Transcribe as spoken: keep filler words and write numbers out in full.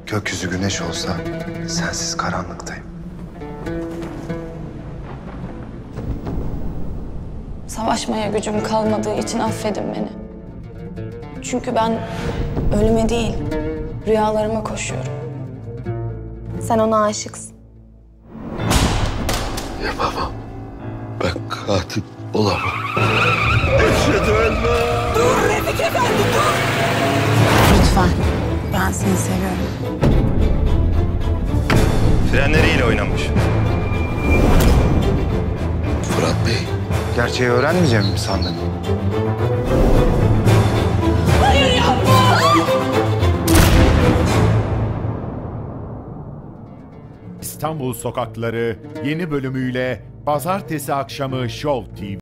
Gökyüzü güneş olsa sensiz karanlıktayım. Savaşmaya gücüm kalmadığı için affedin beni. Çünkü ben ölüme değil, rüyalarıma koşuyorum. Sen ona aşıksın. Yapamam. Ben katil olamam. Dur Refik Efendi, dur! Lütfen, ben seni seviyorum. Frenleriyle oynamış. Fırat Bey. Gerçeği öğrenmeyeceğimi mi sandın? Hayır, yapma! İstanbul Sokakları yeni bölümüyle Pazartesi akşamı Show T V.